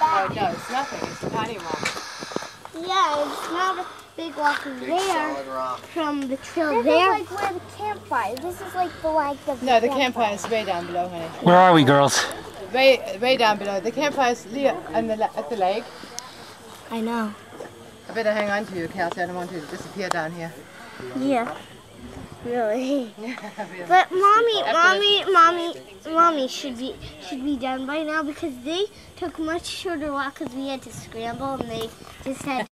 Oh no, it's nothing. It's a tiny rock. Yeah, it's not a big rock there. Solid rock. From the trail This there. is like where the campfire. This is like the No, the campfire is way down below, honey. Where are we, girls? Way down below. The campfire is at the lake. I know. I better hang on to you, Kelsey. I don't want you to disappear down here. Yeah. Really. But mommy should be done by now because they took much shorter walk because we had to scramble and they just had